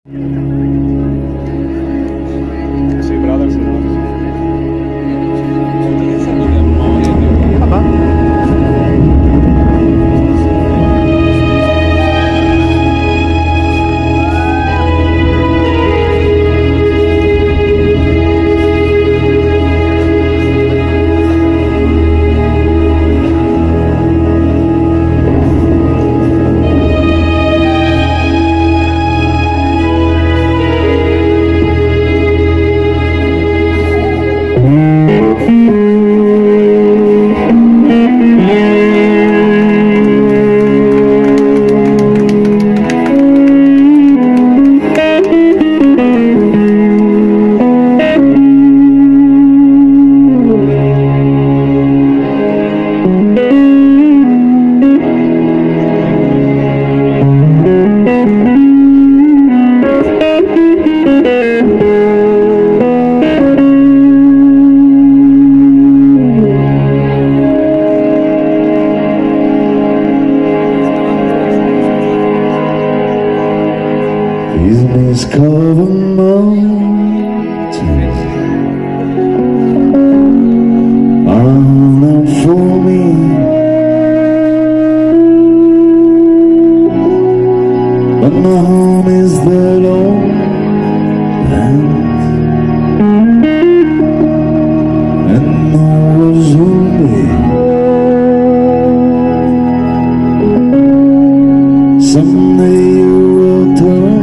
Sì, brother, sì, no. These cover mountains are not for me. But my home is the lowlands, and no was only someday you will turn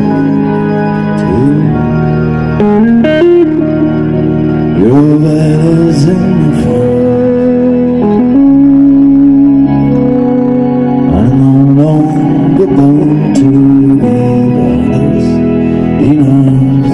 your letters in the phone. I no longer want to be brothers in arms.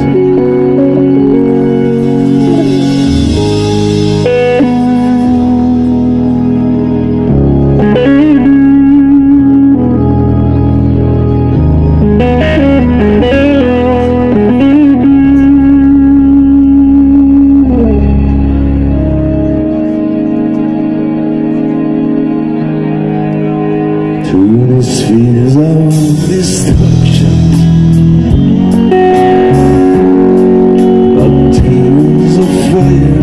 To these fields of destruction, of tears of fire,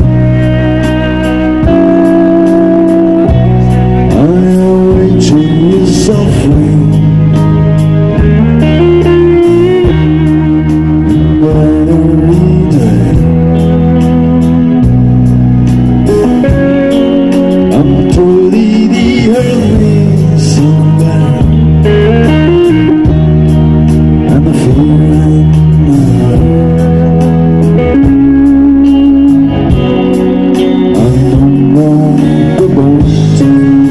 I await you softly, but every day I'm told the earth is somewhere, and the fear in my heart. I don't know the boat to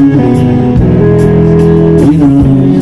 be known.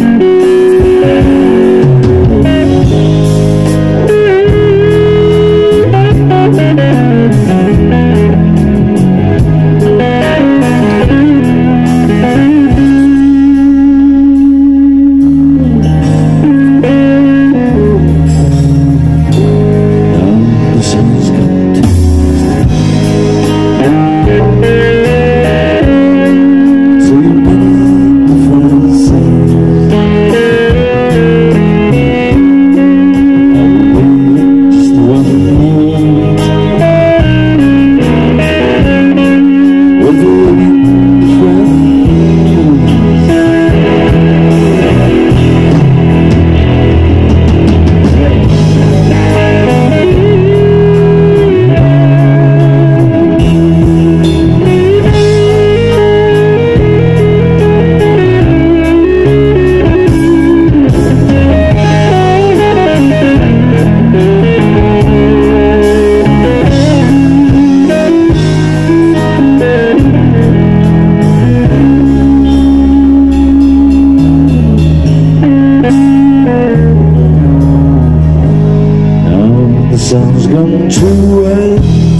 The sun's gone to end,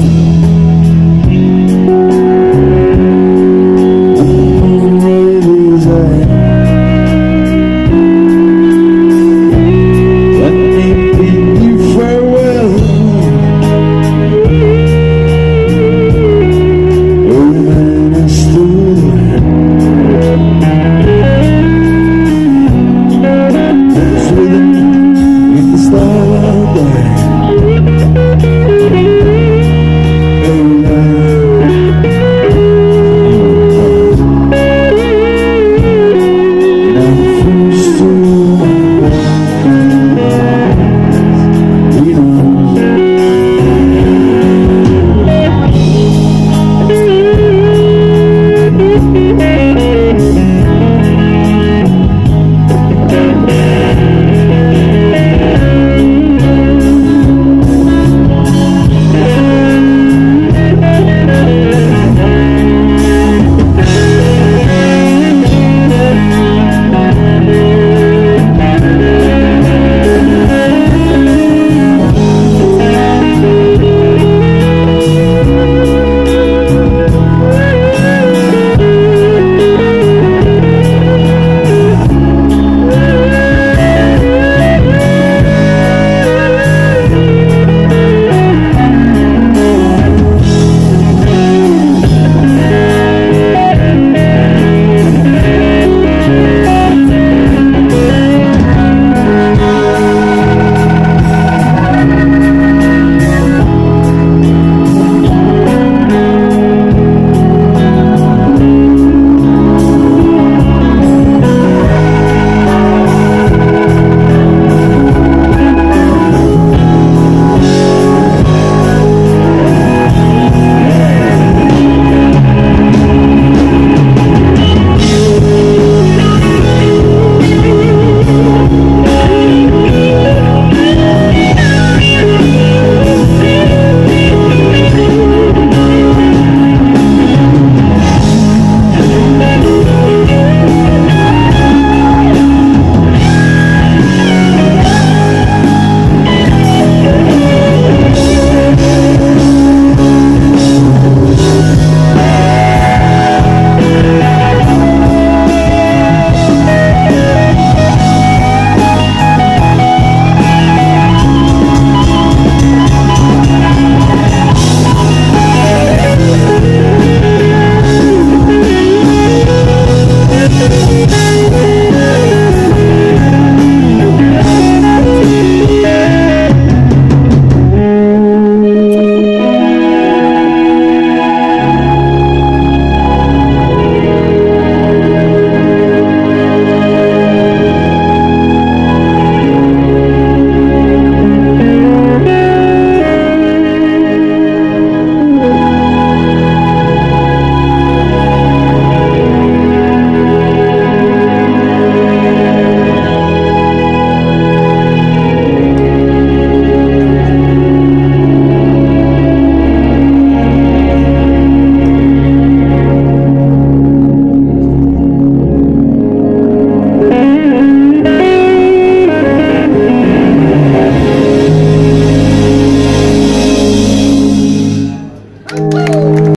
and the moon is end. Let me bid you farewell, oh man, I stood there, with the starlight. longer